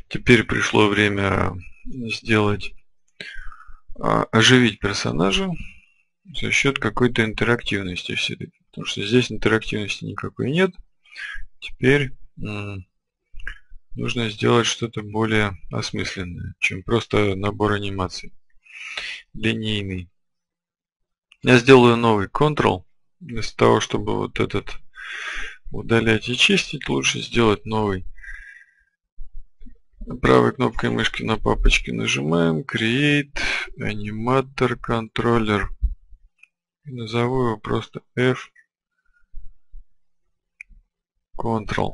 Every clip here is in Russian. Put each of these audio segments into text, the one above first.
Теперь пришло время оживить персонажа за счет какой-то интерактивности все-таки. Потому что здесь интерактивности никакой нет. Теперь нужно сделать что-то более осмысленное, чем просто набор анимаций. Линейный. Я сделаю новый Ctrl. Вместо того, чтобы вот этот удалять и чистить, лучше сделать новый. Правой кнопкой мышки на папочке нажимаем Create Animator Controller. Назову его просто F Ctrl.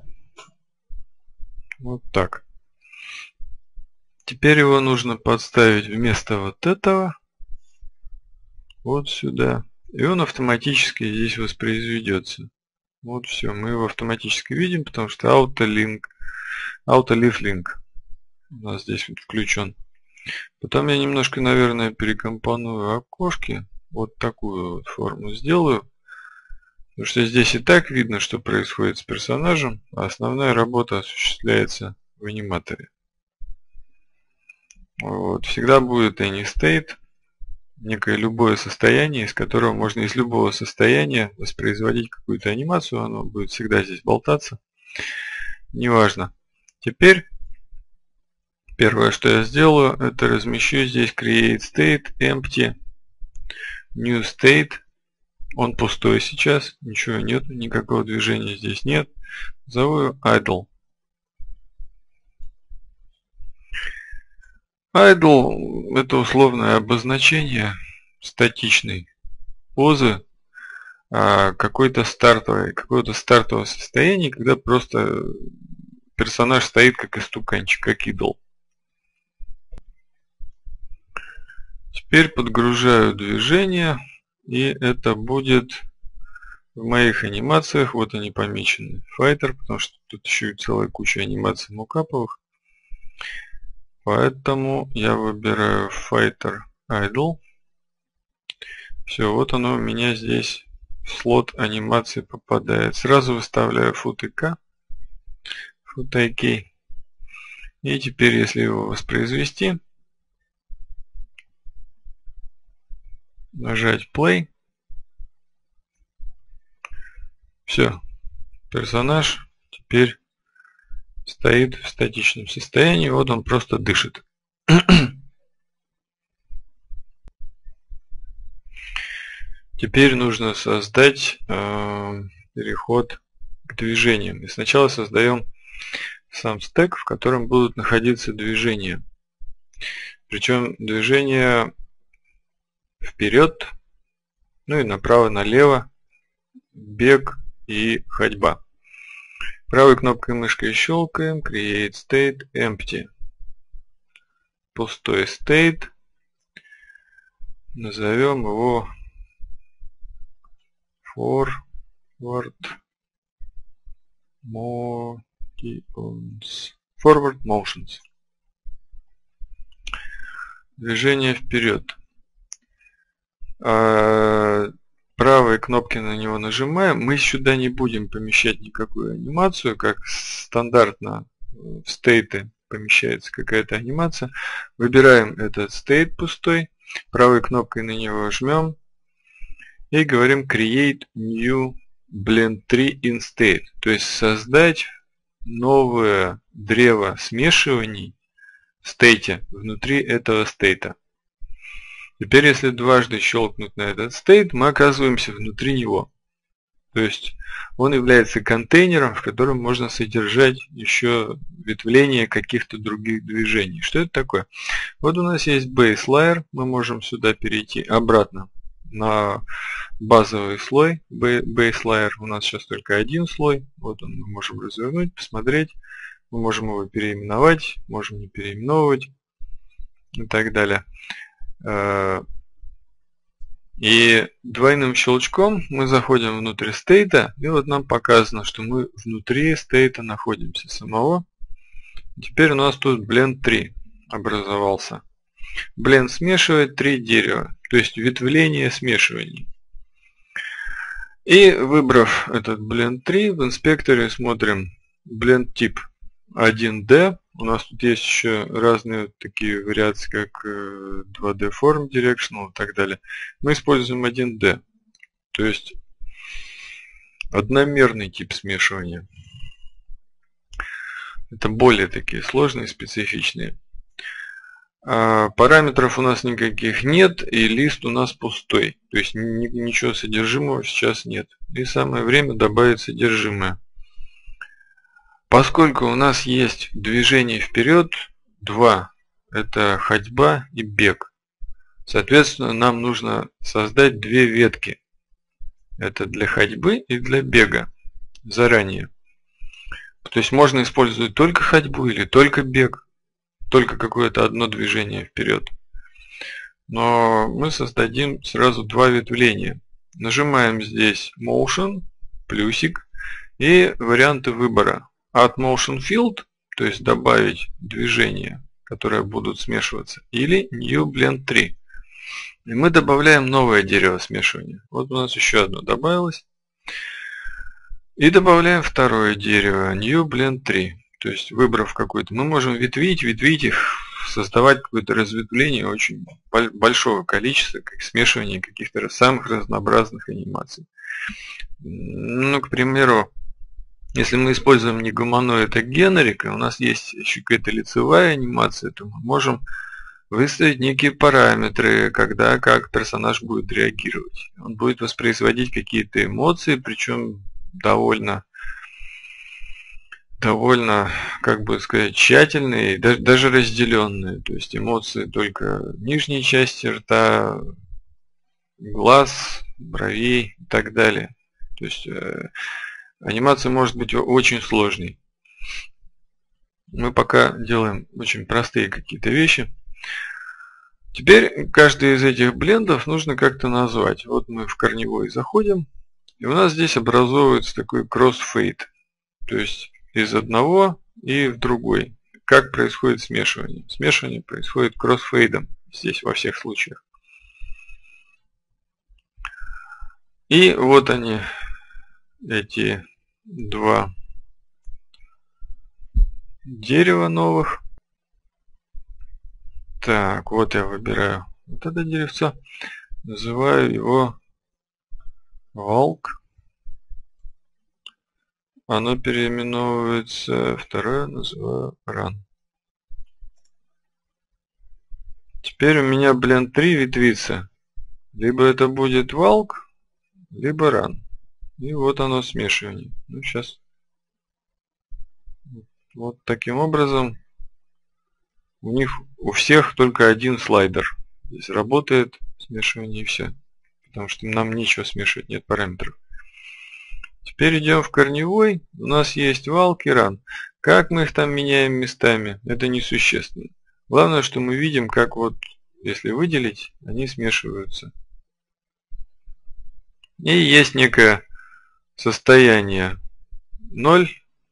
Вот так. Теперь его нужно подставить вместо вот этого вот сюда. И он автоматически здесь воспроизведется. Вот все. Мы его автоматически видим, потому что Auto-Leave Link у нас здесь включен. Потом я немножко, наверное, перекомпоную окошки. Вот такую вот форму сделаю. Потому что здесь и так видно, что происходит с персонажем, а основная работа осуществляется в аниматоре. Вот. Всегда будет AnyState, некое любое состояние, из которого можно из любого состояния воспроизводить какую-то анимацию. Оно будет всегда здесь болтаться. Неважно. Теперь первое, что я сделаю, это размещу здесь Create State Empty New State. Он пустой сейчас, ничего нет, никакого движения здесь нет. Зову его Idle. Idle это условное обозначение статичной позы какого-то стартового состояния, когда просто персонаж стоит как истуканчик, как идол. Теперь подгружаю движение, и это будет в моих анимациях. Вот они помечены. Fighter, потому что тут еще и целая куча анимаций мокаповых. Поэтому я выбираю Fighter Idle. Все, вот оно у меня здесь в слот анимации попадает. Сразу выставляю FootIK. И теперь, если его воспроизвести, нажать Play. Все, персонаж теперь стоит в статичном состоянии. Вот он просто дышит. Теперь нужно создать переход к движениям. И сначала создаем сам стек, в котором будут находиться движения. Причем движения вперед, ну и направо-налево, бег и ходьба. Правой кнопкой мышкой щелкаем Create State Empty. Пустой state. Назовем его Forward Motions. Движение вперед. Правой кнопки на него нажимаем. Мы сюда не будем помещать никакую анимацию, как стандартно в стейты помещается какая-то анимация. Выбираем этот стейт пустой, правой кнопкой на него жмем и говорим Create New Blend Tree in State, то есть создать новое древо смешиваний в стейте внутри этого стейта. Теперь, если дважды щелкнуть на этот стейт, мы оказываемся внутри него. То есть он является контейнером, в котором можно содержать еще ветвление каких-то других движений. Что это такое? Вот у нас есть base layer, мы можем сюда перейти обратно на базовый слой. Base layer у нас сейчас только один слой. Вот он, мы можем развернуть, посмотреть. Мы можем его переименовать, можем не переименовывать и так далее. И двойным щелчком мы заходим внутрь стейта, и вот нам показано, что мы внутри стейта находимся самого. Теперь у нас тут Blend 3 образовался. Blend смешивает 3 дерева, то есть ветвление смешиваний. И выбрав этот Blend 3, в инспекторе смотрим Blend тип 1D, У нас тут есть еще разные такие вариации, как 2D Form Directional и так далее. Мы используем 1D, то есть одномерный тип смешивания. Это более такие сложные, специфичные. Параметров у нас никаких нет, и лист у нас пустой. То есть ничего содержимого сейчас нет. И самое время добавить содержимое. Поскольку у нас есть движение вперед, два. Это ходьба и бег. Соответственно, нам нужно создать две ветки. Это для ходьбы и для бега. Заранее. То есть можно использовать только ходьбу или только бег. Только какое-то одно движение вперед. Но мы создадим сразу два ветвления. Нажимаем здесь Motion, плюсик и варианты выбора. Add Motion Field, то есть добавить движения, которые будут смешиваться, или New Blend 3. И мы добавляем новое дерево смешивания. Вот у нас еще одно добавилось. И добавляем второе дерево, New Blend 3. То есть, выбрав какой-то, мы можем ветвить их, создавать какое-то разветвление очень большого количества, как смешивание каких-то самых разнообразных анимаций. Ну, к примеру, если мы используем не гуманоид, а генерик, и у нас есть еще какая-то лицевая анимация, то мы можем выставить некие параметры, когда как персонаж будет реагировать. Он будет воспроизводить какие-то эмоции, причем довольно, как бы сказать, тщательные, даже разделенные. То есть эмоции только нижней части рта, глаз, бровей и так далее. То есть анимация может быть очень сложной. Мы пока делаем очень простые какие-то вещи. Теперь каждый из этих блендов нужно как-то назвать. Вот мы в корневой заходим, и у нас здесь образовывается такой кроссфейд. То есть из одного и в другой. Как происходит смешивание? Смешивание происходит кроссфейдом здесь во всех случаях. И вот они, эти два дерева новых. Так, вот я выбираю вот это деревце. Называю его Walk. Оно переименовывается, второе называю Run. Теперь у меня Blend 3 ветвится. Либо это будет Walk, либо Run. И вот оно смешивание. Ну, сейчас. Вот таким образом. У всех только один слайдер. Здесь работает смешивание и все. Потому что нам нечего смешивать, нет параметров. Теперь идем в корневой. У нас есть Walk и Run. Как мы их там меняем местами, это несущественно. Главное, что мы видим, как вот, если выделить, они смешиваются. И есть некое состояние 0.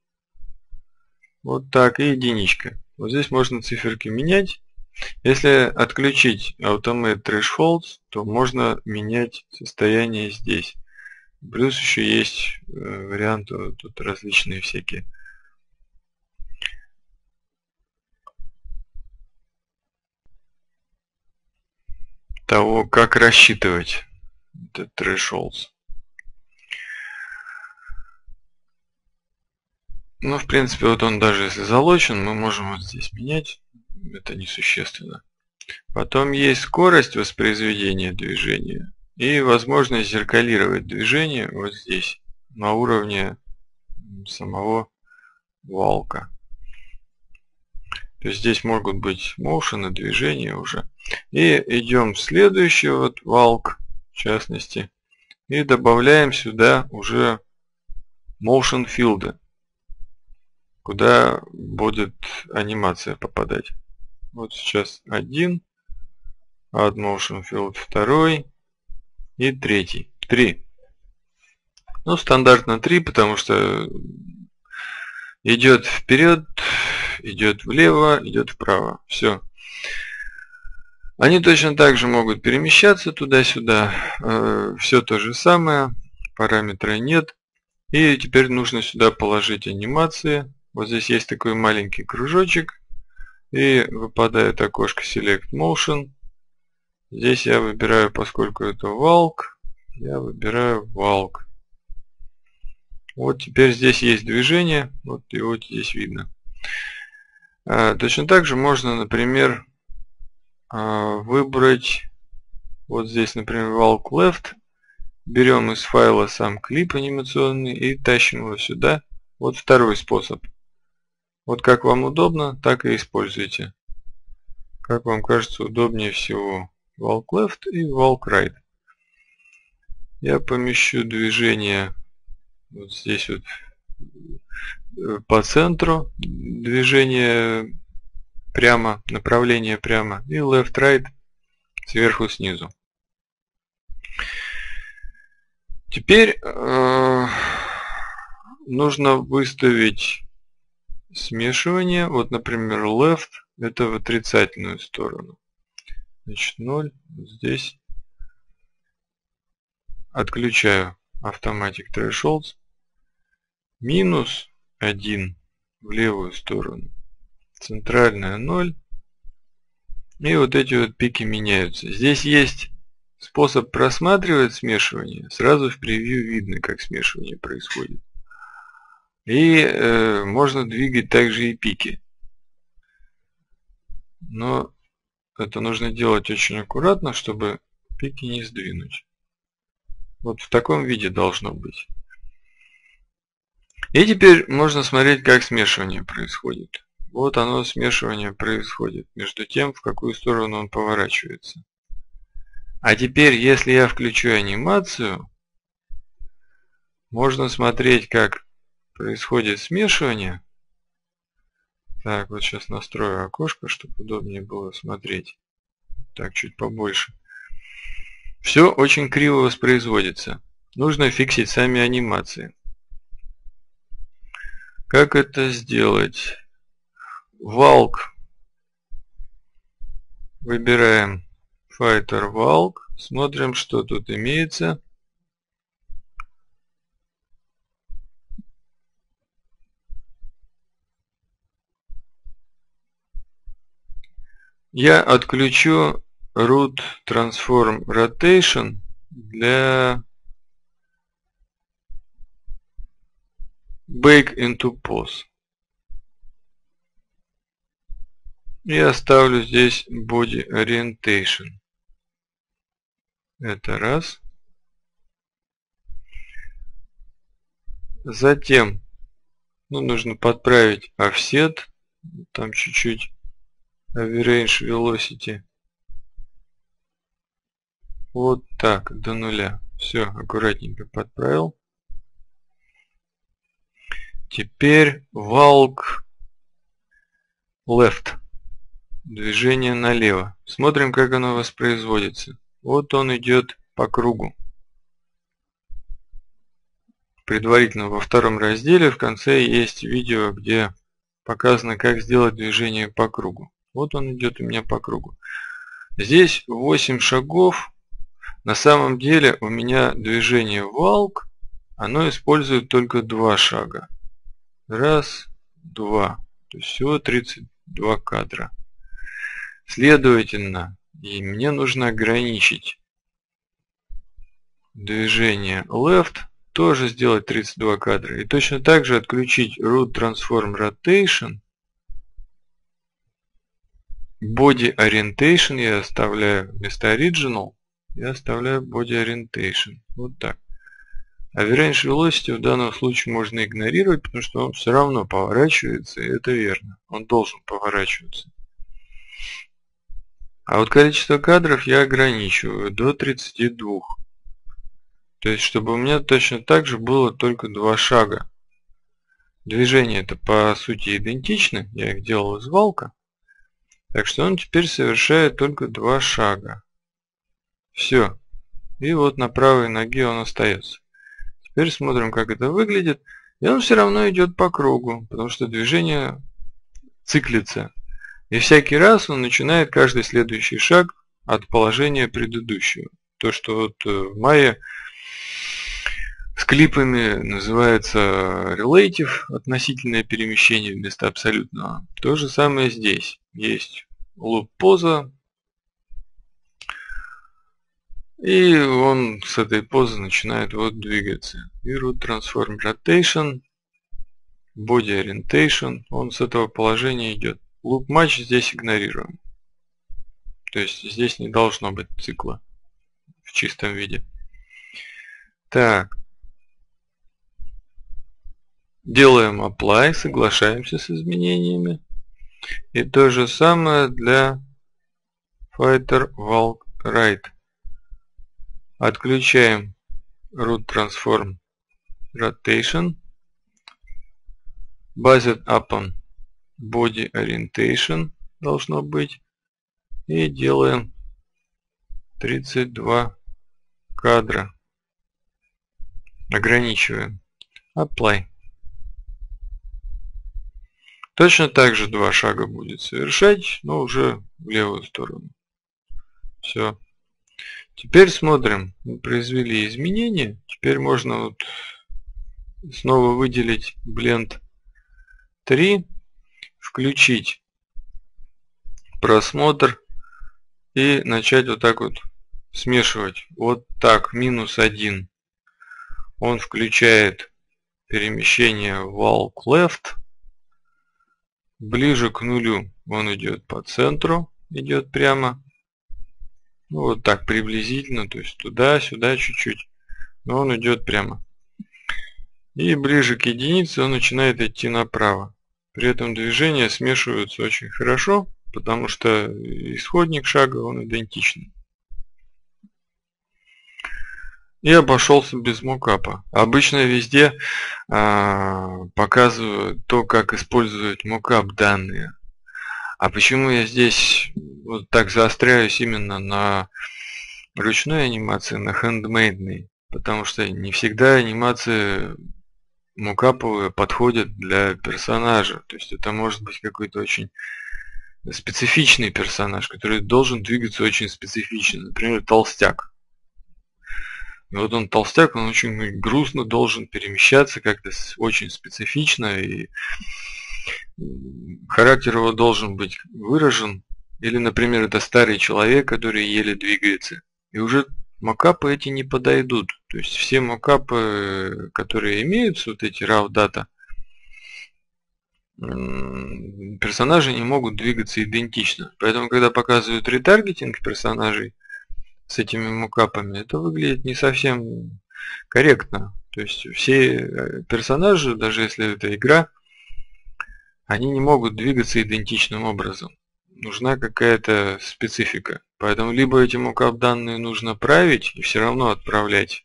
Вот так, и единичка. Вот здесь можно циферки менять. Если отключить Automate Thresholds, то можно менять состояние здесь. Плюс еще есть варианты тут различные всякие. Того, как рассчитывать этот thresholds. Ну, в принципе, вот он даже если залочен, мы можем вот здесь менять. Это несущественно. Потом есть скорость воспроизведения движения. И возможность зеркалировать движение вот здесь, на уровне самого валка. То есть здесь могут быть motion и движения уже. И идем в следующий вот валк, в частности. И добавляем сюда уже motion field, куда будет анимация попадать. Вот сейчас один, add motion field второй. И третий. 3. Ну, стандартно 3, потому что идет вперед, идет влево, идет вправо. Все. Они точно так же могут перемещаться туда-сюда. Все то же самое. Параметра нет. И теперь нужно сюда положить анимации. Вот здесь есть такой маленький кружочек. И выпадает окошко Select Motion. Здесь я выбираю, поскольку это Walk, я выбираю Walk. Вот теперь здесь есть движение. Вот его здесь видно. Точно так же можно, например, выбрать вот здесь, например, Walk Left. Берем из файла сам клип анимационный и тащим его сюда. Вот второй способ. Вот как вам удобно, так и используйте. Как вам кажется удобнее всего. Walk Left и Walk Right. Я помещу движение вот здесь вот по центру. Движение прямо, направление прямо. И Left Right сверху снизу. Теперь нужно выставить смешивание. Вот, например, Left это в отрицательную сторону. Значит, 0. Здесь отключаю Automatic Thresholds. Минус 1 в левую сторону. Центральная 0. И вот эти вот пики меняются. Здесь есть способ просматривать смешивание. Сразу в превью видно, как смешивание происходит. И можно двигать также и пики. Но это нужно делать очень аккуратно, чтобы пики не сдвинуть. Вот в таком виде должно быть. И теперь можно смотреть, как смешивание происходит. Вот оно, смешивание происходит между тем, в какую сторону он поворачивается. А теперь, если я включу анимацию, можно смотреть, как происходит смешивание. Так, вот сейчас настрою окошко, чтобы удобнее было смотреть. Так, чуть побольше. Все очень криво воспроизводится. Нужно фиксить сами анимации. Как это сделать? Walk. Выбираем Fighter Walk. Смотрим, что тут имеется. Я отключу Root Transform Rotation для Bake into Pose. И оставлю здесь Body Orientation. Это раз. Затем нужно подправить Offset. Там чуть-чуть Average Velocity. Вот так, до нуля. Все, аккуратненько подправил. Теперь Walk Left. Движение налево. Смотрим, как оно воспроизводится. Вот он идет по кругу. Предварительно во втором разделе в конце есть видео, где показано, как сделать движение по кругу. Вот он идет у меня по кругу. Здесь 8 шагов. На самом деле у меня движение Walk, оно использует только 2 шага. Раз, два. То есть всего 32 кадра. Следовательно, и мне нужно ограничить движение Left, тоже сделать 32 кадра. И точно так же отключить Root Transform Rotation. Body Orientation я оставляю вместо Original. Я оставляю Body Orientation. Вот так. Average Velocity в данном случае можно игнорировать, потому что он все равно поворачивается, и это верно. Он должен поворачиваться. А вот количество кадров я ограничиваю до 32. То есть, чтобы у меня точно так же было только 2 шага. Движения это по сути идентичны. Я их делал из Walk. Так что он теперь совершает только 2 шага. Все. И вот на правой ноге он остается. Теперь смотрим, как это выглядит. И он все равно идет по кругу, потому что движение циклится. И всякий раз он начинает каждый следующий шаг от положения предыдущего. То, что вот в Maya с клипами называется relative, относительное перемещение вместо абсолютного. То же самое здесь. Есть loop поза, и он с этой позы начинает вот двигаться. И root transform rotation, body orientation, он с этого положения идет. Loop match здесь игнорируем. То есть здесь не должно быть цикла в чистом виде. Так. Делаем apply, соглашаемся с изменениями. И то же самое для fighter walk right. Отключаем root transform rotation. Based upon body orientation должно быть. И делаем 32 кадра. Ограничиваем. Apply. Точно так же 2 шага будет совершать, но уже в левую сторону. Все. Теперь смотрим. Мы произвели изменения. Теперь можно вот снова выделить Blend 3, включить просмотр и начать вот так вот смешивать. Вот так, -1. Он включает перемещение walk left. Ближе к нулю он идет по центру, идет прямо. Ну, вот так приблизительно, то есть туда-сюда чуть-чуть. Но он идет прямо. И ближе к единице он начинает идти направо. При этом движения смешиваются очень хорошо, потому что исходник шага он идентичный. И обошелся без мокапа. Обычно везде показывают то, как использовать мокап данные. А почему я здесь вот так заостряюсь именно на ручной анимации, на хендмейдной? Потому что не всегда анимации мокаповые подходят для персонажа. То есть это может быть какой-то очень специфичный персонаж, который должен двигаться очень специфично. Например, толстяк. И вот он толстяк, он очень грустно должен перемещаться как-то очень специфично, и характер его должен быть выражен. Или, например, это старый человек, который еле двигается. И уже мокапы эти не подойдут. То есть все мокапы, которые имеются, вот эти raw data, персонажи не могут двигаться идентично. Поэтому, когда показывают ретаргетинг персонажей с этими мокапами, это выглядит не совсем корректно. То есть все персонажи, даже если это игра, они не могут двигаться идентичным образом. Нужна какая-то специфика. Поэтому либо эти мокап данные нужно править и все равно отправлять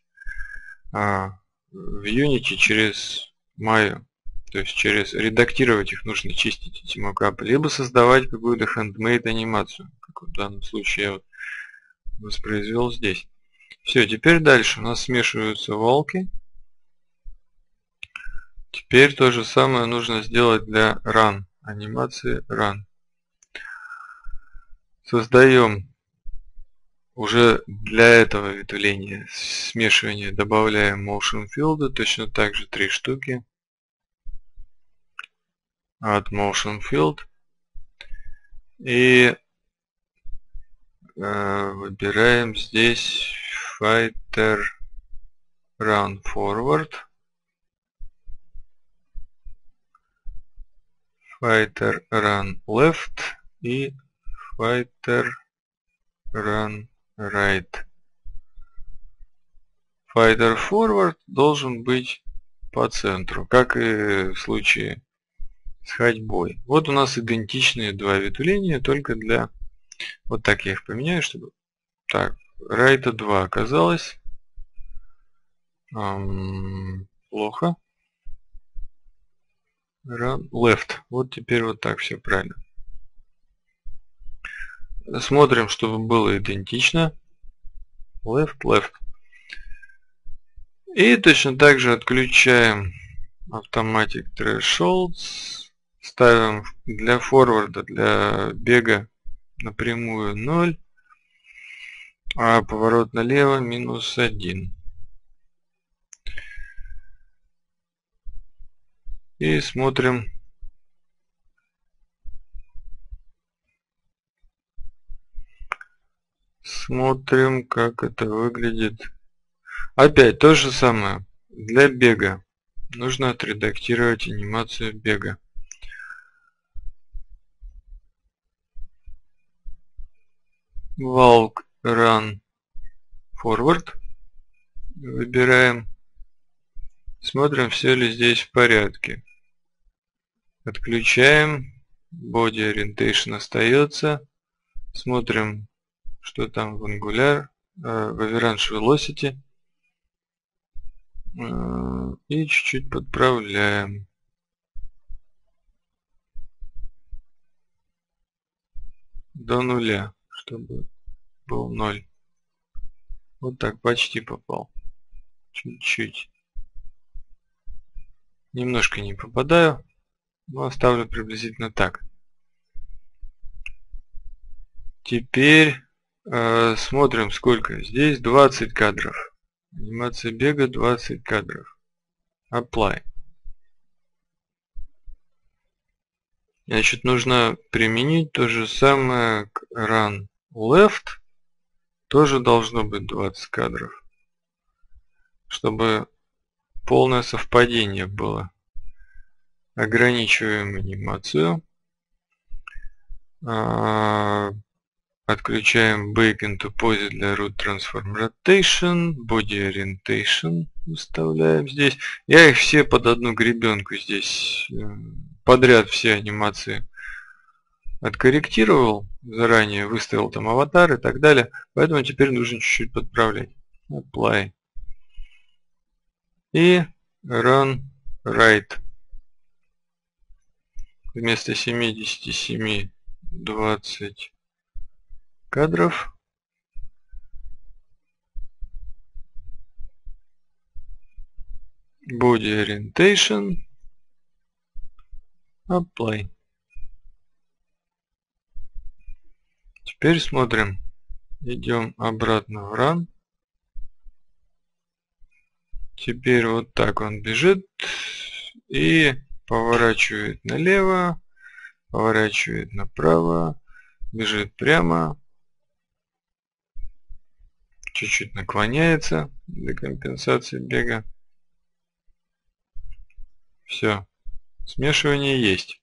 в Unity через Maya. То есть редактировать их нужно, чистить эти мокапы. Либо создавать какую-то handmade анимацию. Как в данном случае я вот воспроизвел здесь. Все, теперь дальше у нас смешиваются волки. Теперь то же самое нужно сделать для Run. Анимации Run. Создаем уже для этого ветвления смешивания, добавляем Motion Field, точно так же 3 штуки. Add Motion Field. И выбираем здесь Fighter Run Forward. Fighter Run Left и Fighter Run Right. Fighter Forward должен быть по центру, как и в случае с ходьбой. Вот у нас идентичные два ветвления, только для... Вот так я их поменяю, чтобы... Так, Right 2 оказалось. Плохо. Run Left. Вот теперь вот так все правильно. Смотрим, чтобы было идентично. Left, Left. И точно так же отключаем Automatic Thresholds. Ставим для форварда, для бега напрямую 0. А поворот налево -1. И смотрим. Смотрим, как это выглядит. Опять то же самое. Для бега нужно отредактировать анимацию бега. Walk, Run, Forward. Выбираем. Смотрим, все ли здесь в порядке. Отключаем. Body Orientation остается. Смотрим, что там в Angular, в Average Velocity. И чуть-чуть подправляем. До нуля, чтобы был 0. Вот так, почти попал. Чуть-чуть. Немножко не попадаю, но оставлю приблизительно так. Теперь смотрим, сколько. Здесь 20 кадров. Анимация бега 20 кадров. Apply. Значит, нужно применить то же самое к Run Left. Тоже должно быть 20 кадров. Чтобы полное совпадение было. Ограничиваем анимацию. Отключаем Bake into Pose для Root Transform Rotation. Body Orientation выставляем здесь. Я их все под одну гребенку здесь подряд все анимации откорректировал. Заранее выставил там аватар и так далее. Поэтому теперь нужно чуть-чуть подправлять. Apply. И Run Right. Вместо 77 20 кадров. Body Orientation. Apply. Теперь смотрим. Идем обратно в Run. Теперь вот так он бежит и поворачивает налево, поворачивает направо, бежит прямо, чуть-чуть наклоняется для компенсации бега. Все, смешивание есть.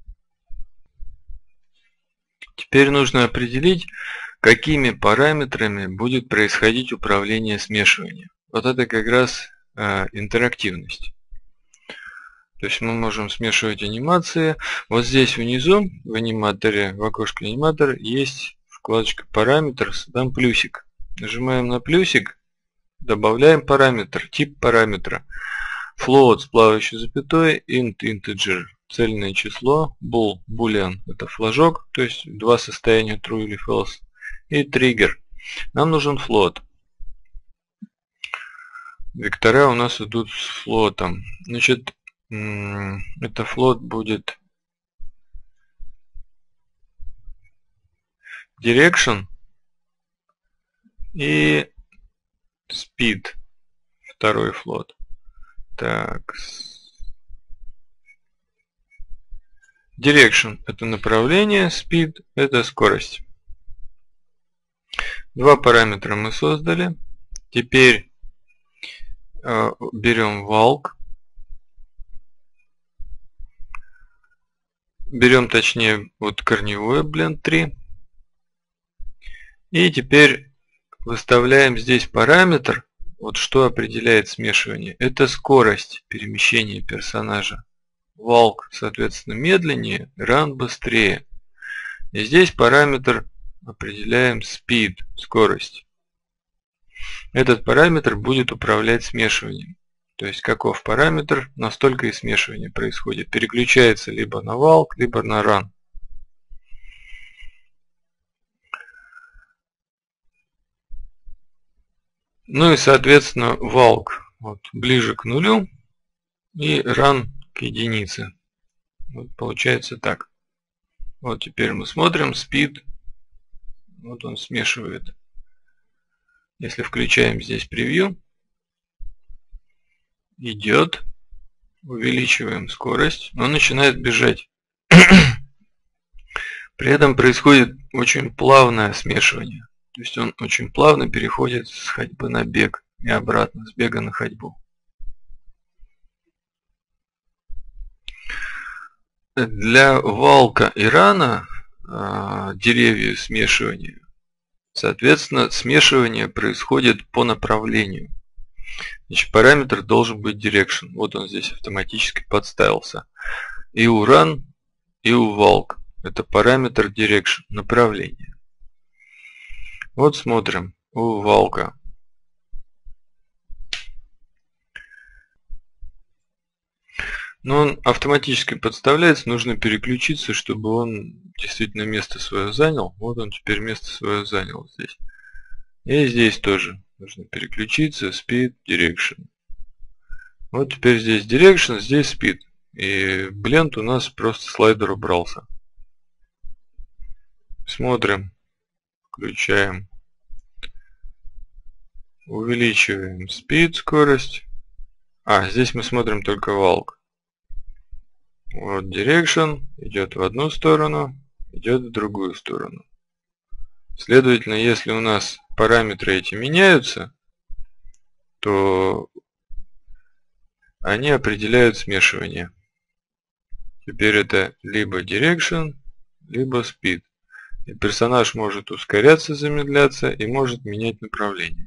Теперь нужно определить, какими параметрами будет происходить управление смешиванием. Вот это как раз интерактивность. То есть мы можем смешивать анимации. Вот здесь внизу, в аниматоре, в окошке аниматор, есть вкладочка параметр, там плюсик. Нажимаем на плюсик, добавляем параметр, тип параметра. Float с плавающей запятой, int, integer, цельное число, bool, boolean, это флажок, то есть два состояния true или false, и trigger. Нам нужен float. Вектора у нас идут с флотом. Значит, это флот будет direction и speed, второй флот. Так, direction это направление, speed это скорость. Два параметра мы создали. Теперь берем walk. Берем точнее вот корневое blend 3. И теперь выставляем здесь параметр. Вот что определяет смешивание. Это скорость перемещения персонажа. Walk, соответственно, медленнее, run быстрее. И здесь параметр определяем speed, скорость. Этот параметр будет управлять смешиванием. То есть каков параметр, настолько и смешивание происходит. Переключается либо на walk, либо на run. Ну и соответственно walk вот, ближе к нулю и run к единице. Вот получается так. Вот теперь мы смотрим speed. Вот он смешивает. Если включаем здесь превью, идет. увеличиваем скорость, он начинает бежать. При этом происходит очень плавное смешивание. То есть он очень плавно переходит с ходьбы на бег и обратно, с бега на ходьбу. Для валка и рана деревьев смешивания, соответственно, смешивание происходит по направлению. Значит, параметр должен быть direction. Вот он здесь автоматически подставился. И у run, и у walk. Это параметр direction, направление. Вот смотрим у walk. Но он автоматически подставляется, нужно переключиться, чтобы он действительно место свое занял. Вот он теперь место свое занял здесь. И здесь тоже нужно переключиться, speed, direction. Вот теперь здесь direction, здесь speed. И blend у нас просто слайдер убрался. Смотрим, включаем, увеличиваем speed, скорость. Здесь мы смотрим только walk. Вот direction идет в одну сторону, идет в другую сторону. Следовательно, если у нас параметры эти меняются, то они определяют смешивание. Теперь это либо direction, либо speed. И персонаж может ускоряться, замедляться и может менять направление.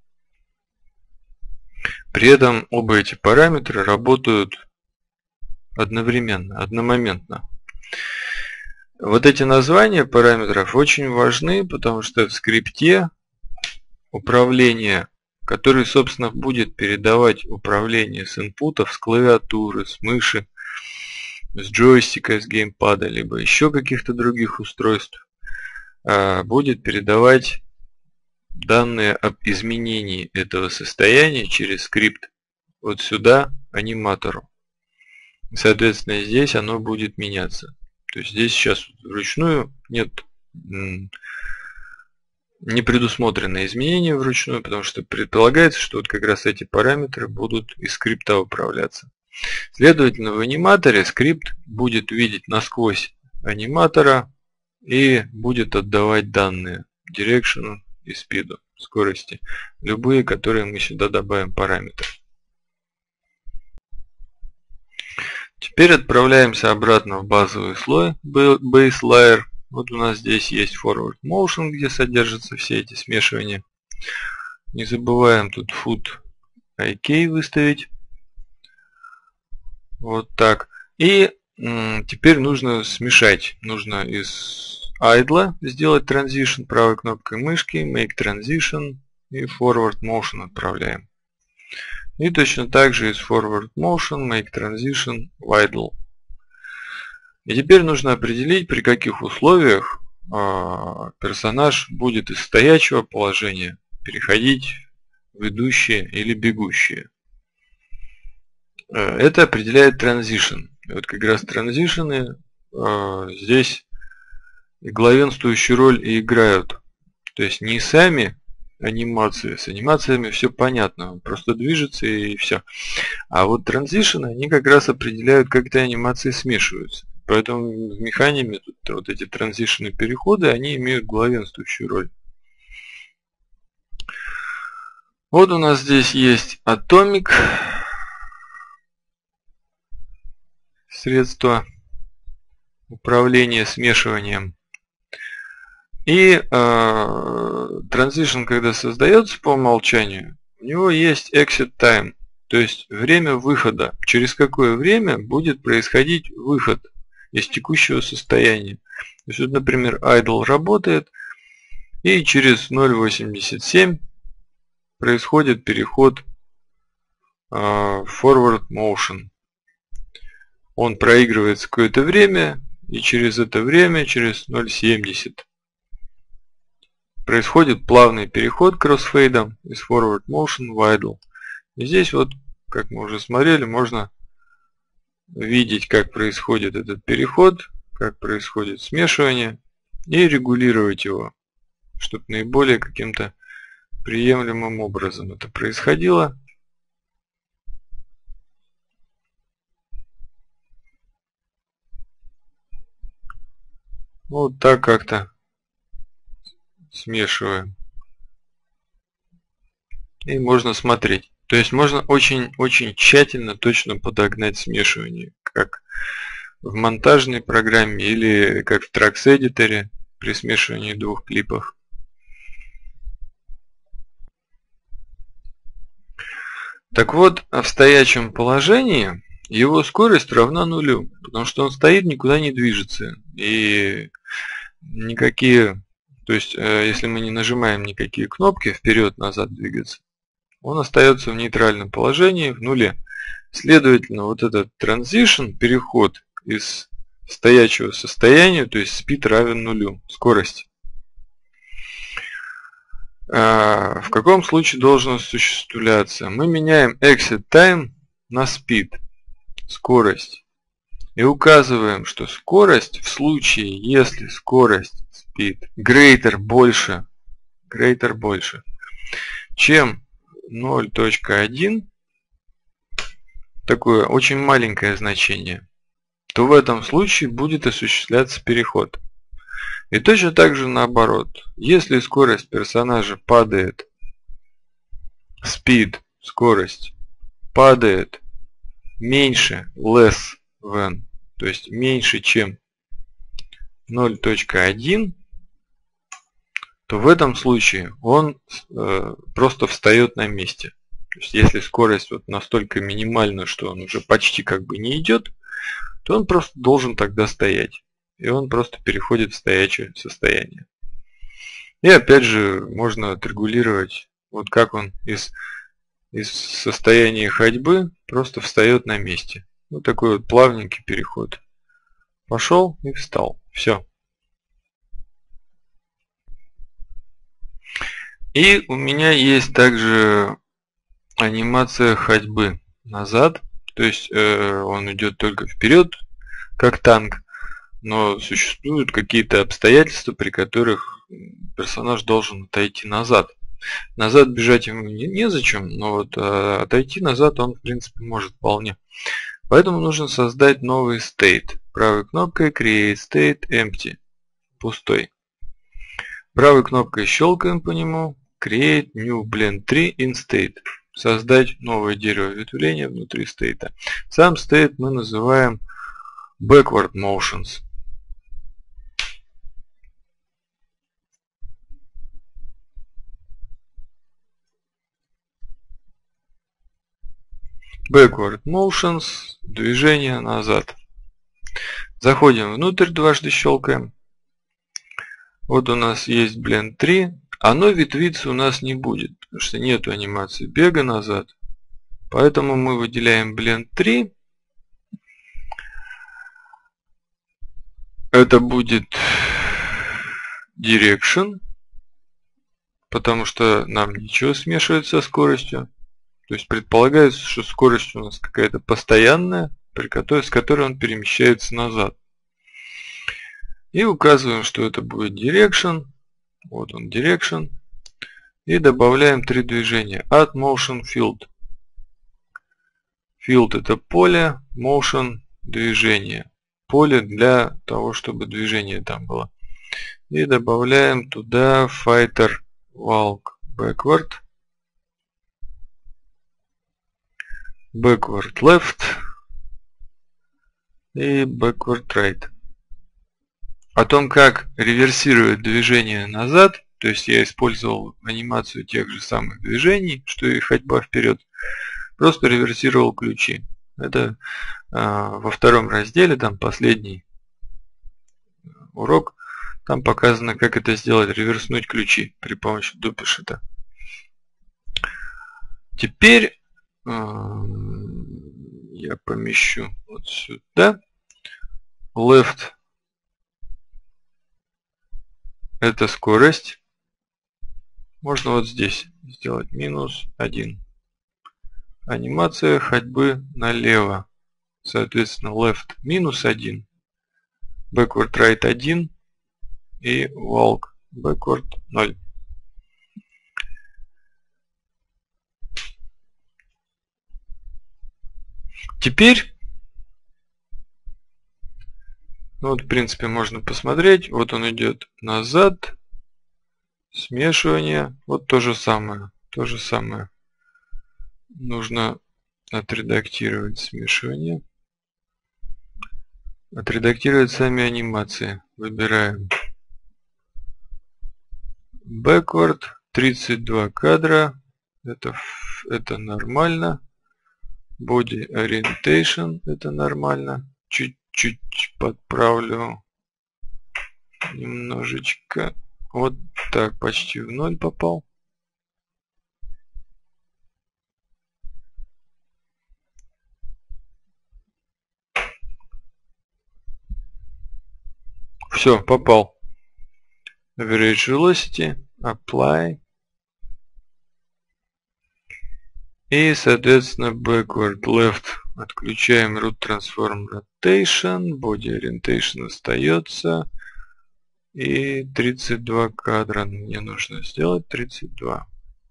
При этом оба эти параметра работают одновременно, одномоментно. Вот эти названия параметров очень важны, потому что в скрипте управление, который, собственно, будет передавать управление с инпутов, с клавиатуры, с мыши, с джойстика, с геймпада, либо еще каких-то других устройств, будет передавать данные об изменении этого состояния через скрипт вот сюда аниматору. Соответственно, здесь оно будет меняться. То есть здесь сейчас вручную нет, не предусмотрено изменения вручную, потому что предполагается, что вот как раз эти параметры будут из скрипта управляться. Следовательно, в аниматоре скрипт будет видеть насквозь аниматора и будет отдавать данные direction и speed, скорости, любые, которые мы сюда добавим параметры. Теперь отправляемся обратно в базовый слой Base Layer. Вот у нас здесь есть Forward Motion, где содержатся все эти смешивания. Не забываем тут Foot IK выставить. Вот так. И теперь нужно смешать. Нужно из Idle сделать Transition правой кнопкой мышки, Make Transition и Forward Motion отправляем. И точно так же из Forward Motion, Make Transition, Idle. И теперь нужно определить, при каких условиях персонаж будет из стоячего положения переходить в идущее или бегущее. Это определяет Transition. И вот как раз транзишены здесь главенствующую роль и играют. То есть не сами анимации. С анимациями все понятно. Он просто движется и все. А вот транзишены, они как раз определяют, как эти анимации смешиваются. Поэтому в механиме тут вот эти транзишены переходы, они имеют главенствующую роль. Вот у нас здесь есть Atomic. Средство управления смешиванием. И Transition, когда создается по умолчанию, у него есть Exit Time, то есть время выхода. Через какое время будет происходить выход из текущего состояния. То есть, вот, например, Idle работает, и через 0.87 происходит переход в Forward Motion. Он проигрывается какое-то время, и через это время, через 0.70, происходит плавный переход кроссфейдом из Forward Motion в Idle. И здесь вот, как мы уже смотрели, можно видеть, как происходит этот переход, как происходит смешивание, и регулировать его, чтобы наиболее каким-то приемлемым образом это происходило. Вот так как-то смешиваем. И можно смотреть. То есть можно очень тщательно, точно подогнать смешивание, как в монтажной программе или как в Tracks Editor при смешивании двух клипов. Так вот, в стоячем положении его скорость равна нулю, потому что он стоит, никуда не движется. И никакие, то есть если мы не нажимаем никакие кнопки вперед-назад двигаться, он остается в нейтральном положении, в нуле. Следовательно, вот этот transition, переход из стоячего состояния, то есть speed равен нулю, скорость. В каком случае должен осуществляться? Мы меняем exit time на speed, скорость. И указываем, что скорость в случае, если скорость speed greater больше, чем 0.1, такое очень маленькое значение, то в этом случае будет осуществляться переход. И точно так же наоборот. Если скорость персонажа падает, speed, скорость, падает меньше, less than, то есть меньше, чем 0.1, то в этом случае он просто встает на месте. То есть если скорость вот настолько минимальна, что он уже почти как бы не идет, то он просто должен тогда стоять. И он просто переходит в стоячее состояние. И опять же можно отрегулировать, вот как он из состояния ходьбы просто встает на месте. Вот такой вот плавненький переход. Пошел и встал. Все. И у меня есть также анимация ходьбы назад. То есть он идет только вперед, как танк. Но существуют какие-то обстоятельства, при которых персонаж должен отойти назад. Назад бежать ему незачем, но вот отойти назад он в принципе может вполне. Поэтому нужно создать новый state. Правой кнопкой Create State Empty. Пустой. Правой кнопкой щелкаем по нему. Create New Blend Tree in State. Создать новое дерево ветвления внутри стейта. Сам state мы называем Backward Motions. Backward Motions, движение назад. Заходим внутрь, дважды щелкаем. Вот у нас есть Blend 3. Оно ветвиться у нас не будет, потому что нету анимации бега назад. Поэтому мы выделяем Blend 3. Это будет Direction, потому что нам ничего смешивать со скоростью. То есть предполагается, что скорость у нас какая-то постоянная, с которой он перемещается назад. И указываем, что это будет Direction. Вот он Direction. И добавляем 3 движения. Add Motion Field. Field это поле, Motion движение. Поле для того, чтобы движение там было. И добавляем туда Fighter Walk Backward. Backward Left. И Backward Right. О том, как реверсировать движение назад, то есть я использовал анимацию тех же самых движений, что и ходьба вперед, просто реверсировал ключи. Это во втором разделе, там последний урок, там показано, как это сделать, реверснуть ключи при помощи дупишета. Теперь я помещу вот сюда. Left это скорость. Можно вот здесь сделать -1. Анимация ходьбы налево. Соответственно, left -1. Backward right 1. И walk backward 0. Теперь Ну вот, в принципе, можно посмотреть. Вот он идет назад. Смешивание. Вот то же самое. То же самое. Нужно отредактировать смешивание. Отредактировать сами анимации. Выбираем Backward. 32 кадра. Это нормально. Body Orientation. Это нормально. Чуть-чуть подправлю. Немножечко. Вот так, почти в 0 попал. Все, попал. Average Velocity, Apply. И, соответственно, Backward Left. Отключаем Root Transform Rotation. Body Orientation остается. И 32 кадра мне нужно сделать. 32.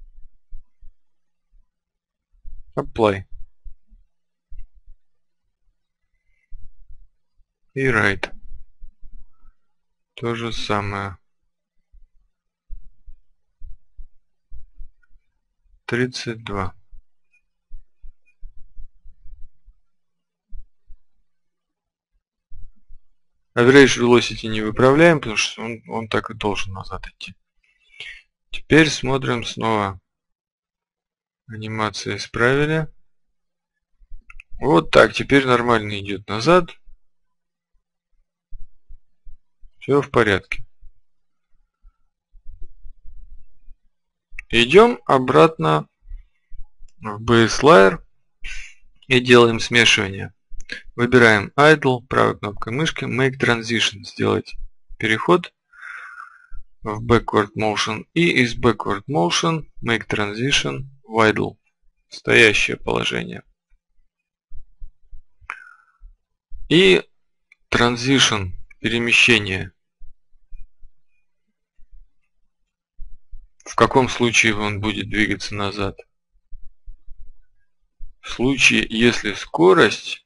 Apply. И Right. То же самое. 32. Average Velocity не выправляем, потому что он так и должен назад идти. Теперь смотрим снова. Анимации исправили. Вот так. Теперь нормально идет назад. Все в порядке. Идем обратно в Base Layer и делаем смешивание. Выбираем Idle, правой кнопкой мышки, Make Transition, сделать переход в Backward Motion и из Backward Motion Make Transition в Idle, стоящее положение. И Transition, перемещение. В каком случае он будет двигаться назад? В случае, если скорость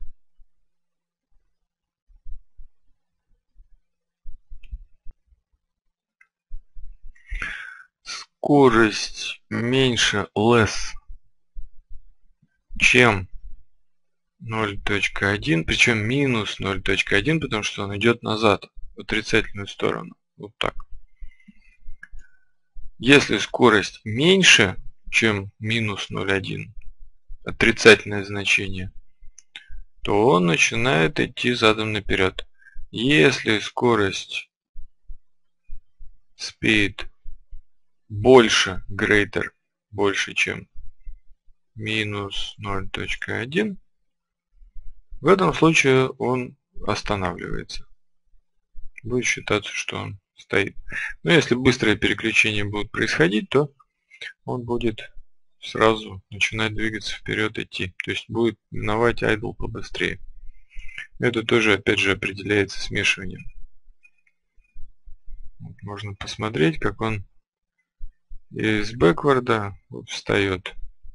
меньше less, чем 0.1, причем минус 0.1, потому что он идет назад, в отрицательную сторону. Вот так. Если скорость меньше, чем минус 0.1, отрицательное значение, то он начинает идти задом наперед. Если скорость speed больше, greater, больше, чем минус 0.1, в этом случае он останавливается. Будет считаться, что он стоит. Но если быстрое переключение будет происходить, то он будет сразу начинать двигаться вперед, идти. То есть будет миновать idle побыстрее. Это тоже, опять же, определяется смешиванием. Вот можно посмотреть, как он из бэкварда вот встает.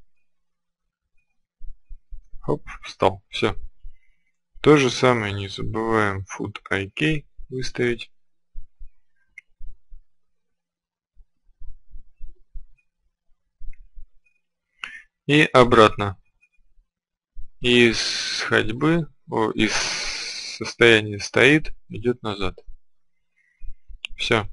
Хоп, встал. Все. То же самое не забываем Foot IK выставить. И обратно. Из ходьбы, из состояния стоит, идет назад. Все.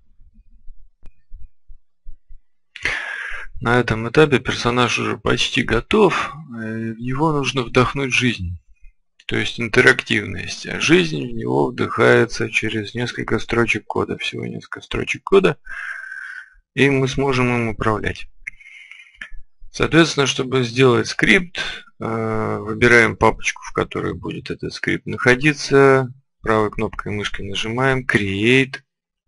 На этом этапе персонаж уже почти готов. В него нужно вдохнуть жизнь. То есть интерактивность. А жизнь в него вдыхается через несколько строчек кода. Всего несколько строчек кода. И мы сможем им управлять. Соответственно, чтобы сделать скрипт, выбираем папочку, в которой будет этот скрипт находиться. Правой кнопкой мышки нажимаем Create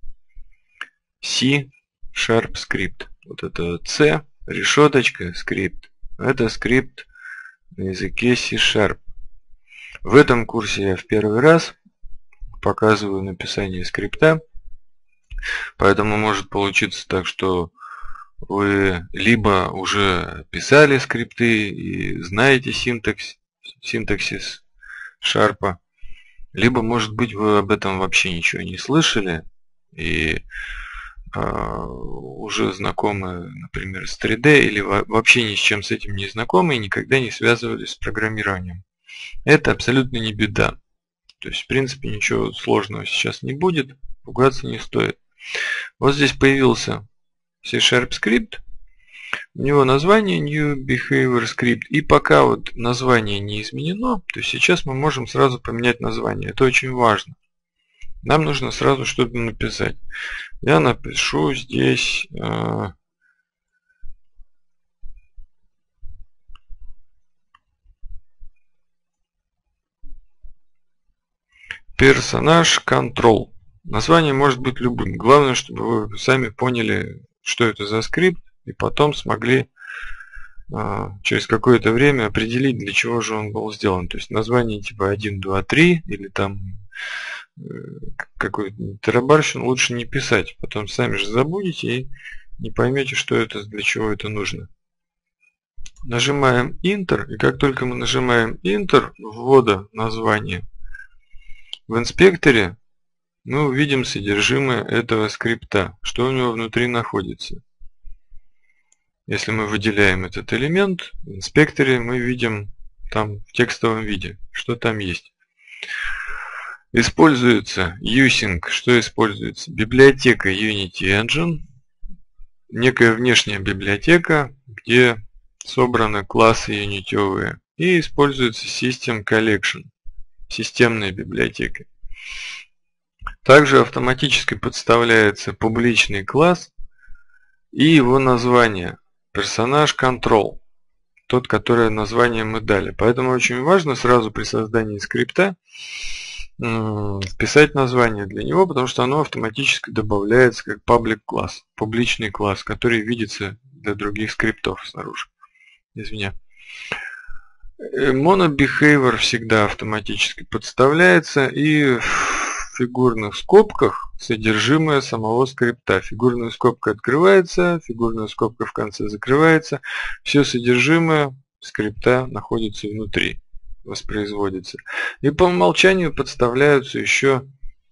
C# Script. Вот это C, решеточка, скрипт. Это скрипт на языке C#. В этом курсе я в первый раз показываю написание скрипта. Поэтому может получиться так, что вы либо уже писали скрипты и знаете синтаксис Sharp, Либо, может быть, вы об этом вообще ничего не слышали и уже знакомы, например, с 3D, или вообще ни с чем с этим не знакомы и никогда не связывались с программированием. Это абсолютно не беда. То есть, в принципе, ничего сложного сейчас не будет, пугаться не стоит. Вот здесь появился C# скрипт, у него название New Behavior Script, и пока вот название не изменено, то сейчас мы можем сразу поменять название. Это очень важно. Нам нужно сразу что-то написать. Я напишу здесь персонаж Control. Название может быть любым. Главное, чтобы вы сами поняли, что это за скрипт, и потом смогли через какое-то время определить, для чего же он был сделан. То есть название типа 1, 2, 3 или там какой-то тарабарщину лучше не писать. Потом сами же забудете и не поймете, что это, для чего это нужно. Нажимаем Enter, и как только мы нажимаем Enter, ввода названия, в инспекторе мы увидим содержимое этого скрипта, что у него внутри находится. Если мы выделяем этот элемент, в инспекторе мы видим там в текстовом виде, что там есть. Используется using, что используется? Библиотека Unity Engine, некая внешняя библиотека, где собраны классы юнитевые, и используется System Collection, системная библиотека. Также автоматически подставляется публичный класс и его название, персонаж Control, тот, которое название мы дали. Поэтому очень важно сразу при создании скрипта вписать название для него, потому что оно автоматически добавляется как public класс, публичный класс, который видится для других скриптов снаружи. Извиня. MonoBehavior всегда автоматически подставляется, и в фигурных скобках содержимое самого скрипта. Фигурная скобка открывается, фигурная скобка в конце закрывается. Все содержимое скрипта находится внутри, воспроизводится. И по умолчанию подставляются еще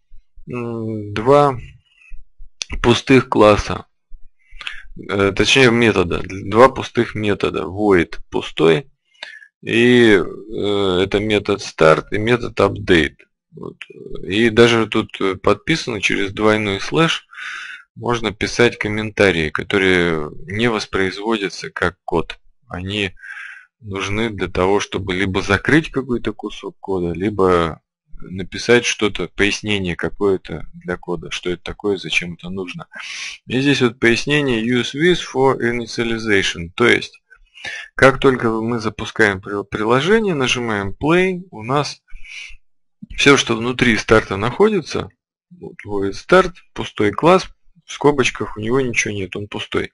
два пустых класса. Точнее метода. Два пустых метода. Void пустой. И это метод start и метод update. Вот. И даже тут подписано через двойной слэш можно писать комментарии, которые не воспроизводятся как код. Они нужны для того, чтобы либо закрыть какой-то кусок кода, либо написать что-то, пояснение какое-то для кода, что это такое, зачем это нужно. И здесь вот пояснение use with for initialization, то есть как только мы запускаем приложение, нажимаем play, у нас все, что внутри старта находится, вот void start, пустой класс, в скобочках у него ничего нет, он пустой.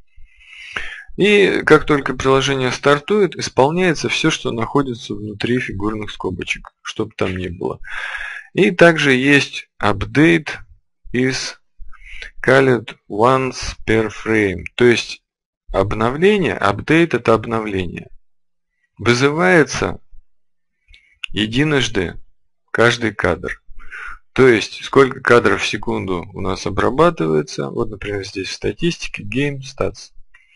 И как только приложение стартует, исполняется все, что находится внутри фигурных скобочек, чтобы там ни было. И также есть update is called once per frame, то есть обновление, update это обновление, вызывается единожды каждый кадр. То есть сколько кадров в секунду у нас обрабатывается. Вот, например, здесь в статистике Game Stats.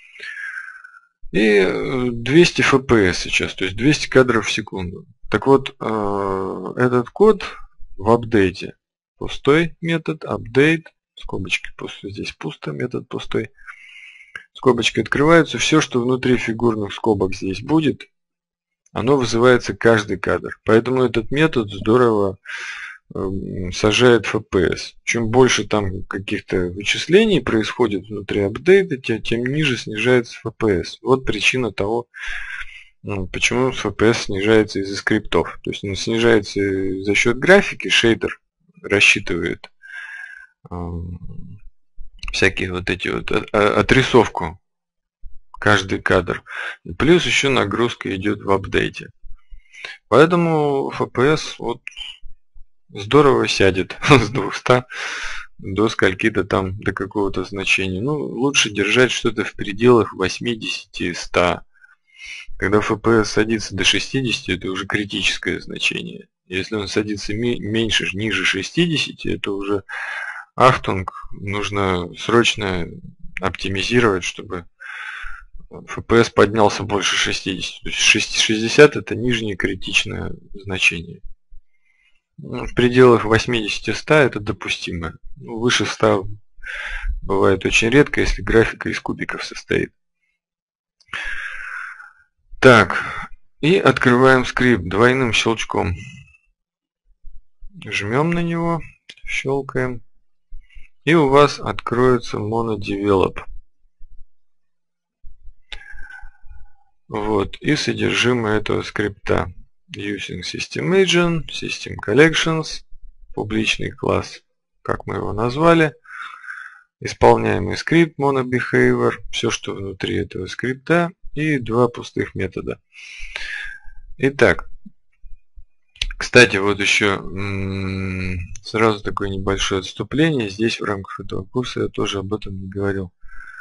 И 200 FPS сейчас, то есть 200 кадров в секунду. Так вот, этот код в апдейте пустой метод, update, скобочки пусто, здесь пусто, метод пустой. Скобочки открываются, все, что внутри фигурных скобок здесь будет, оно вызывается каждый кадр. Поэтому этот метод здорово сажает FPS. Чем больше там каких-то вычислений происходит внутри апдейта, тем ниже снижается FPS. Вот причина того, почему FPS снижается из-за скриптов. То есть он снижается за счет графики, шейдер рассчитывает всякие вот эти вот отрисовку каждый кадр. И плюс еще нагрузка идет в апдейте. Поэтому FPS вот здорово сядет с 200 до скольки-то там, до какого-то значения. Ну, лучше держать что-то в пределах 80-100. Когда FPS садится до 60, это уже критическое значение. Если он садится меньше, ниже 60, это уже ахтунг, нужно срочно оптимизировать, чтобы FPS поднялся больше 60. То есть 60 это нижнее критичное значение. В пределах 80-100 это допустимо. Выше 100 бывает очень редко, если графика из кубиков состоит. Так, и открываем скрипт двойным щелчком. Жмем на него, щелкаем. И у вас откроется MonoDevelop. Вот, и содержимое этого скрипта. Using System Agent, System Collections, публичный класс, как мы его назвали. Исполняемый скрипт MonoBehavior, все, что внутри этого скрипта, и два пустых метода. Итак, кстати, вот еще сразу такое небольшое отступление. Здесь в рамках этого курса я тоже об этом не говорил.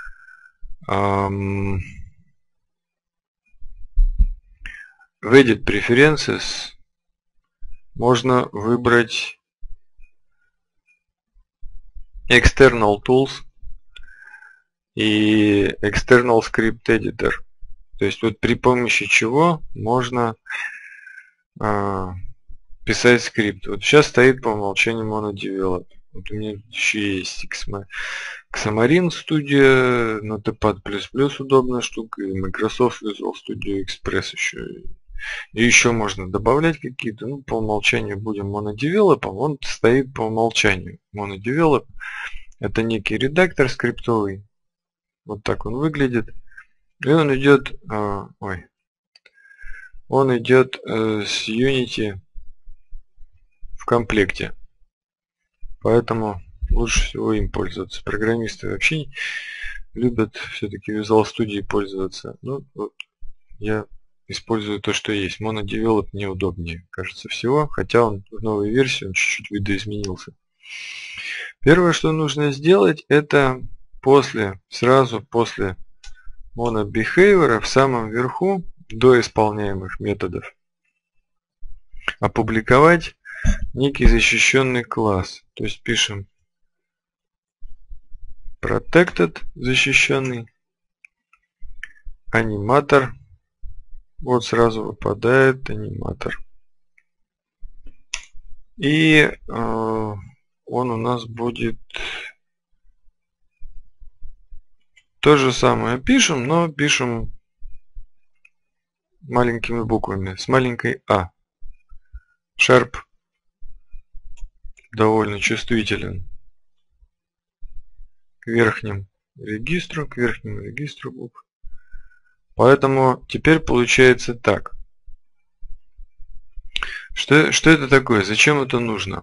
В Edit Preferences можно выбрать External Tools и External Script Editor. То есть вот при помощи чего можно писать скрипт. Вот сейчас стоит по умолчанию MonoDevelop. Вот у меня еще есть Xamarin Studio, Notepad++ удобная штука, и Microsoft Visual Studio Express еще. И еще можно добавлять какие-то. Ну, по умолчанию будем MonoDevelop. Он стоит по умолчанию. MonoDevelop это некий редактор скриптовый. Вот так он выглядит. И он идет, он идет с Unity в комплекте. Поэтому лучше всего им пользоваться. Программисты вообще любят все-таки Visual Studio пользоваться. Ну, вот я использую то, что есть. MonoDevelop неудобнее, кажется, всего. Хотя он в новой версии он чуть-чуть видоизменился. Первое, что нужно сделать, это сразу после MonoBehavior в самом верху до исполняемых методов опубликовать некий защищенный класс. То есть пишем protected защищенный, аниматор. Вот сразу выпадает аниматор. И он у нас будет то же самое пишем, но пишем маленькими буквами, с маленькой А. Sharp довольно чувствителен к верхнему регистру букв. Поэтому теперь получается так. Что это такое? Зачем это нужно?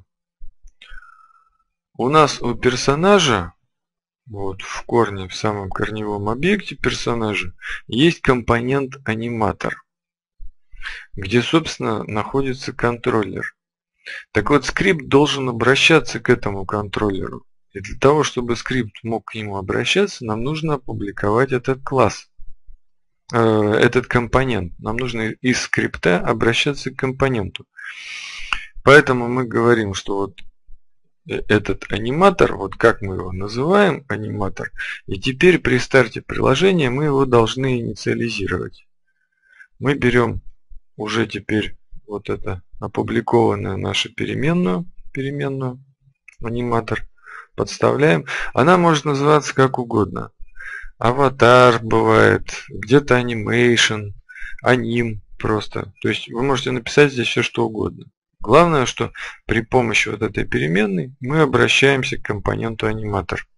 У нас у персонажа, вот в корне, в самом корневом объекте персонажа, есть компонент аниматор, где, собственно, находится контроллер. Так вот, скрипт должен обращаться к этому контроллеру. И для того, чтобы скрипт мог к нему обращаться, нам нужно опубликовать этот класс, этот компонент. Нам нужно из скрипта обращаться к компоненту. Поэтому мы говорим, что вот этот аниматор, вот как мы его называем, аниматор, и теперь при старте приложения мы его должны инициализировать. Мы берем уже теперь вот это опубликованную нашу переменную аниматор, подставляем. Она может называться как угодно. Аватар бывает, где-то анимейшн, аним просто. То есть вы можете написать здесь все что угодно. Главное, что при помощи вот этой переменной мы обращаемся к компоненту аниматор.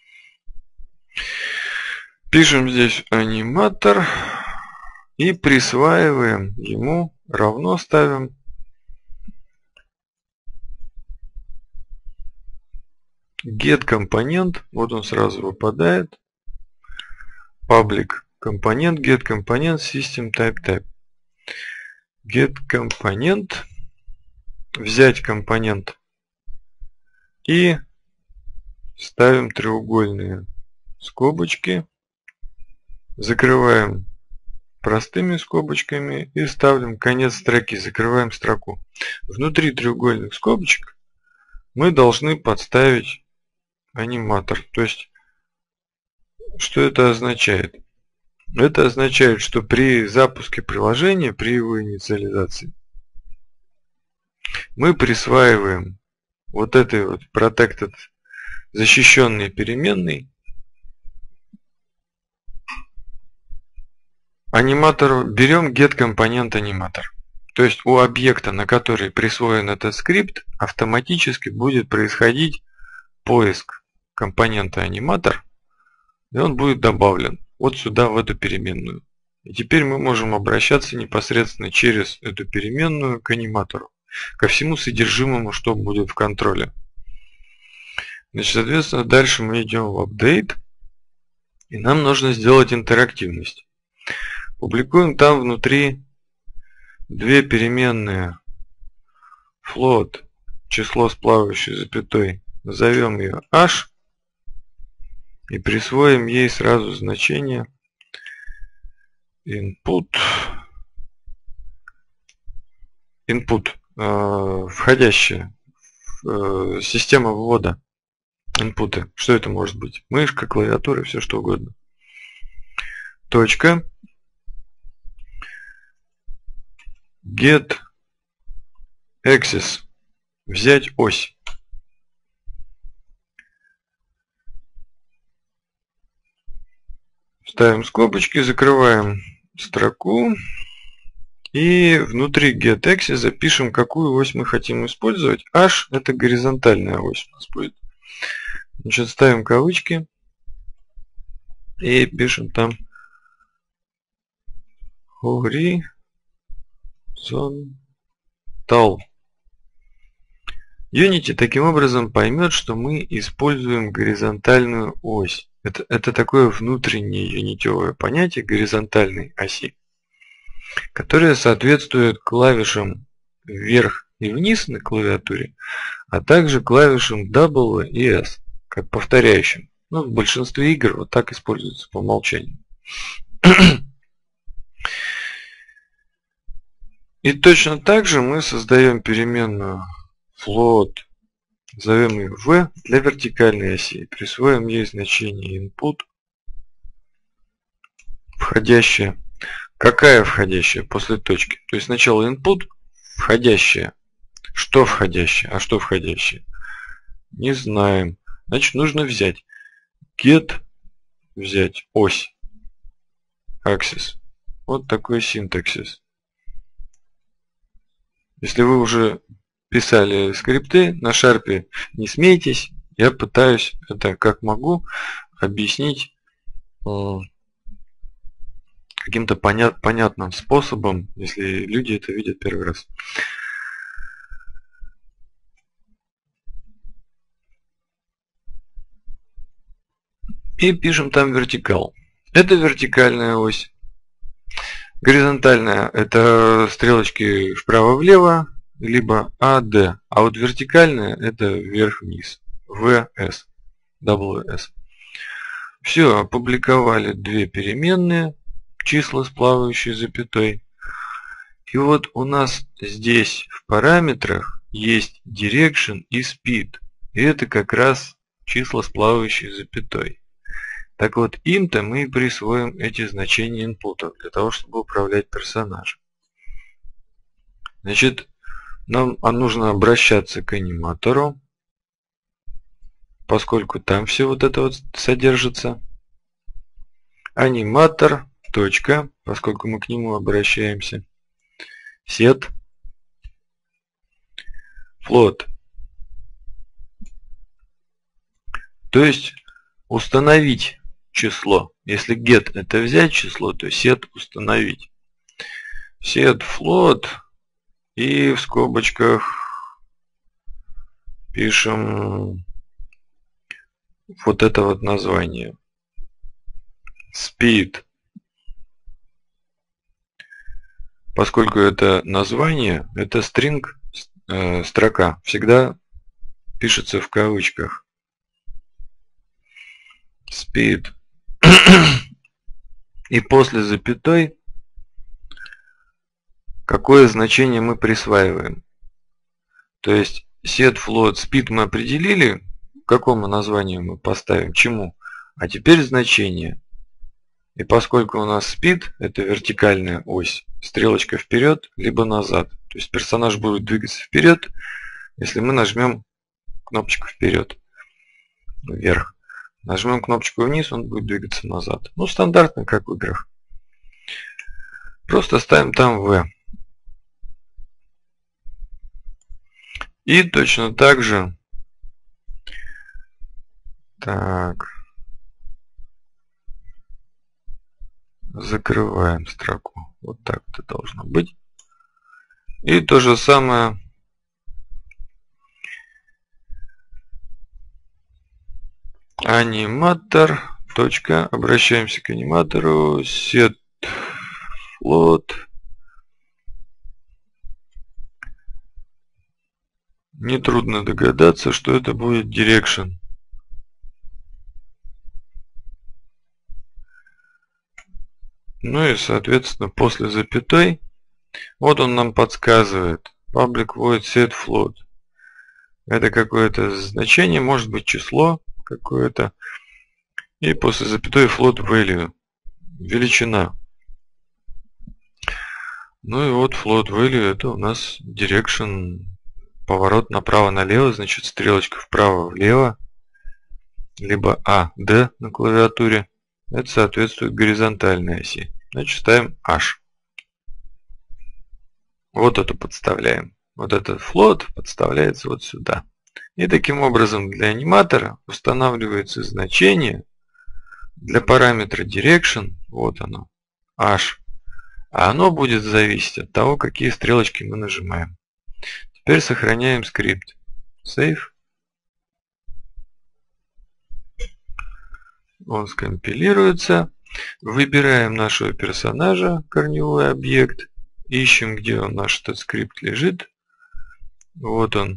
Пишем здесь аниматор и присваиваем ему, равно ставим get компонент, вот он сразу выпадает, public компонент, get компонент, system type. Get компонент, взять компонент и ставим треугольные скобочки, закрываем простыми скобочками и ставим конец строки, закрываем строку. Внутри треугольных скобочек мы должны подставить аниматор. То есть, что это означает? Это означает, что при запуске приложения, при его инициализации, мы присваиваем вот этой вот protected защищенной переменной аниматору, берем getComponentAnimator. То есть у объекта, на который присвоен этот скрипт, автоматически будет происходить поиск компонента аниматор, и он будет добавлен вот сюда, в эту переменную. И теперь мы можем обращаться непосредственно через эту переменную к аниматору, ко всему содержимому, что будет в контроле. Значит, соответственно, дальше мы идем в update, и нам нужно сделать интерактивность. Публикуем там внутри две переменные float, число с плавающей запятой, назовем ее h и присвоим ей сразу значение input, входящая система ввода инпуты. Что это может быть? Мышка, клавиатура, все что угодно. Точка. Get axis. Взять ось. Ставим скобочки, закрываем строку. И внутри get axis запишем, какую ось мы хотим использовать. H это горизонтальная ось у нас будет. Значит, ставим кавычки и пишем там horizontal. Unity таким образом поймет, что мы используем горизонтальную ось. Это такое внутреннее юнитевое понятие горизонтальной оси, которое соответствует клавишам вверх и вниз на клавиатуре, а также клавишам W и S, как повторяющим. Ну, в большинстве игр вот так используется по умолчанию. И точно так же мы создаем переменную float, зовем ее v для вертикальной оси, присвоим ей значение input, входящая. Какая входящая после точки? То есть сначала input, входящая. Что входящее? А что входящее? Не знаем. Значит, нужно взять get, взять ось, axis. Вот такой синтаксис. Если вы уже писали скрипты на шарпе, не смейтесь. Я пытаюсь это как могу объяснить каким-то понятным способом, если люди это видят первый раз. И пишем там вертикал. Это вертикальная ось. Горизонтальная это стрелочки вправо-влево, либо AD. А вот вертикальная это вверх-вниз. VS. WS. Все, опубликовали две переменные, числа с плавающей запятой. И вот у нас здесь в параметрах есть direction и speed. И это как раз числа с плавающей запятой. Так вот, им-то мы присвоим эти значения инпутов для того, чтобы управлять персонажем. Значит, нам нужно обращаться к аниматору, поскольку там все вот это вот содержится. Аниматор, точка, поскольку мы к нему обращаемся. Set, float. То есть установить число. Если get это взять число, то set установить. Set float и в скобочках пишем вот это вот название. Speed. Поскольку это название, это string, строка, всегда пишется в кавычках. Speed. И после запятой какое значение мы присваиваем. То есть set float speed мы определили, к какому названию мы поставим, чему, а теперь значение. И поскольку у нас speed это вертикальная ось, стрелочка вперед либо назад. То есть персонаж будет двигаться вперед, если мы нажмем кнопочку вперед, вверх. Нажмем кнопочку вниз, он будет двигаться назад. Ну, стандартно, как в играх. Просто ставим там V. И точно так же. Так. Закрываем строку. Вот так это должно быть. И то же самое. Аниматор. Точка. Обращаемся к аниматору. Set float. Нетрудно догадаться, что это будет direction. Ну и, соответственно, после запятой, вот он нам подсказывает. Public void set float. Это какое-то значение, может быть число какое-то. И после запятой float value. Величина. Ну и вот float value это у нас direction. Поворот направо-налево, значит стрелочка вправо-влево. Либо A, D на клавиатуре. Это соответствует горизонтальной оси. Значит ставим H. Вот это подставляем. Вот этот float подставляется вот сюда. И таким образом для аниматора устанавливается значение для параметра direction. Вот оно. H. А оно будет зависеть от того, какие стрелочки мы нажимаем. Теперь сохраняем скрипт. Save. Он скомпилируется. Выбираем нашего персонажа, корневой объект. Ищем, где он, наш этот скрипт лежит. Вот он.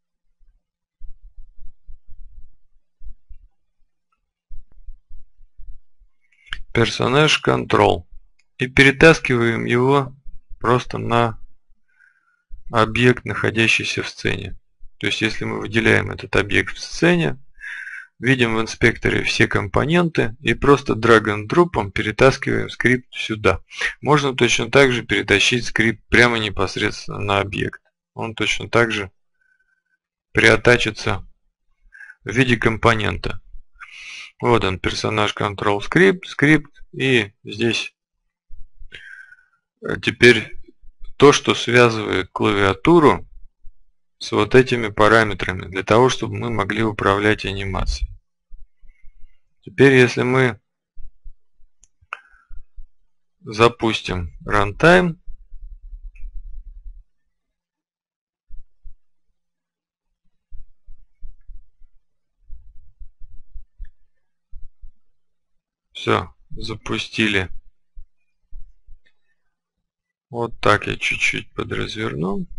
Персонаж Control. И перетаскиваем его просто на объект, находящийся в сцене. То есть, если мы выделяем этот объект в сцене, видим в инспекторе все компоненты и просто drag-and-drop'ом перетаскиваем скрипт сюда. Можно точно так же перетащить скрипт прямо непосредственно на объект. Он точно так же приатачится в виде компонента. Вот он, персонаж Control скрипт. И здесь теперь то, что связывает клавиатуру с вот этими параметрами, для того, чтобы мы могли управлять анимацией. Теперь, если мы запустим runtime, все, запустили. Вот так я чуть-чуть подразверну,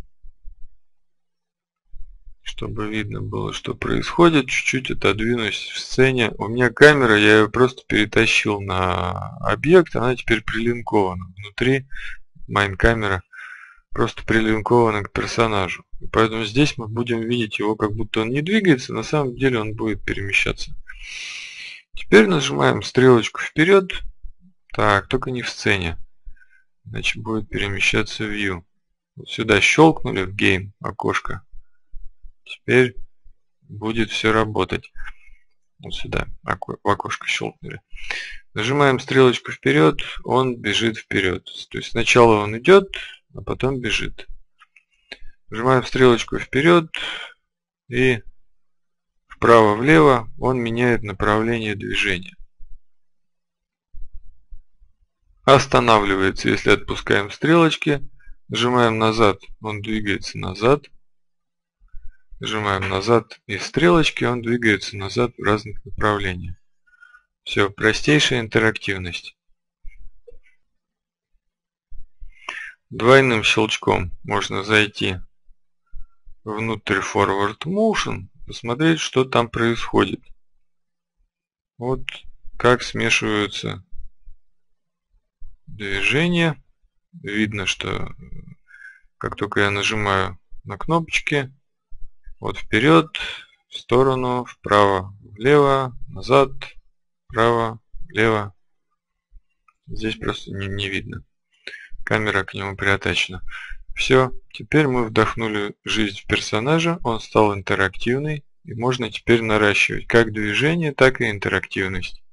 чтобы видно было, что происходит. Чуть-чуть отодвинусь в сцене. У меня камера, я ее просто перетащил на объект, она теперь прилинкована. Внутри майн-камера просто прилинкована к персонажу. И поэтому здесь мы будем видеть его, как будто он не двигается, на самом деле он будет перемещаться. Теперь нажимаем стрелочку вперед. Так, только не в сцене. Иначе будет перемещаться в View. Вот сюда щелкнули в Game окошко. Теперь будет все работать. Вот сюда в окошко щелкнули. Нажимаем стрелочку вперед, он бежит вперед. То есть сначала он идет, а потом бежит. Нажимаем стрелочку вперед и вправо-влево он меняет направление движения. Останавливается, если отпускаем стрелочки. Нажимаем назад, он двигается назад. Нажимаем назад и стрелочки, он двигается назад в разных направлениях. Все, простейшая интерактивность. Двойным щелчком можно зайти внутрь Forward Motion, посмотреть, что там происходит. Вот как смешиваются движения. видно, что как только я нажимаю на кнопочки, вот вперед, в сторону, вправо, влево, назад, вправо, влево. Здесь просто не видно. Камера к нему приатачена. Все, теперь мы вдохнули жизнь в персонажа, он стал интерактивный, и можно теперь наращивать как движение, так и интерактивность.